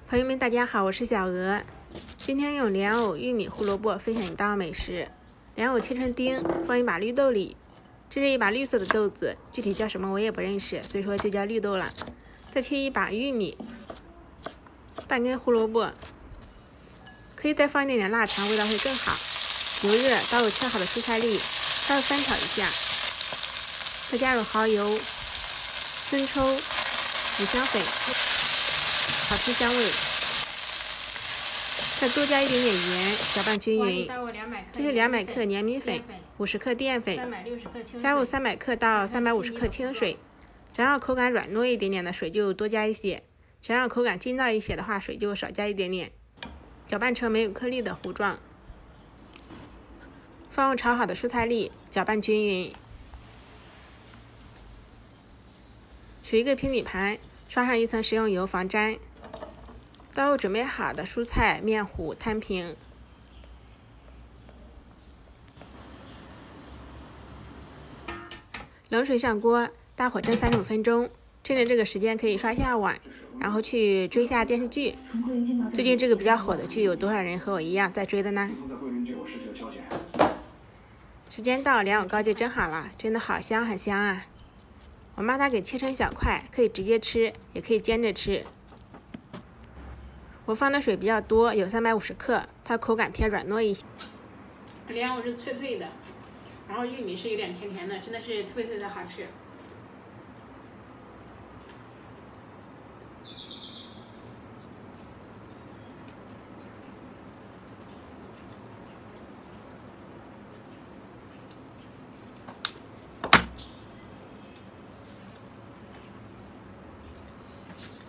朋友们，大家好，我是小鹅。今天用莲藕、玉米、胡萝卜分享一道美食。莲藕切成丁，放一把绿豆里。这是一把绿色的豆子，具体叫什么我也不认识，所以说就叫绿豆了。再切一把玉米，半根胡萝卜，可以再放一点点腊肠，味道会更好。油热，倒入切好的蔬菜粒，稍微翻炒一下，再加入蚝油、生抽、五香粉。好出香味，再多加一点点盐，搅拌均匀。这是200克粘米粉，50克淀粉，加入300克到350克清水。想要口感软糯一点点的水就多加一些，想要口感筋道一些的话，水就少加一点点。搅拌成没有颗粒的糊状，放入炒好的蔬菜粒，搅拌均匀。取一个平底盘，刷上一层食用油防粘。倒入准备好的蔬菜面糊，摊平。冷水上锅，大火蒸35分钟。趁着这个时间可以刷下碗，然后去追下电视剧。最近这个比较火的剧，有多少人和我一样在追的呢？时间到，莲藕糕就蒸好了，真的好香，很香啊！我妈她给切成小块，可以直接吃，也可以煎着吃。我放的水比较多，有350克，它口感偏软糯一些。莲藕是脆脆的，然后玉米是有点甜甜的，真的是特别特别的好吃。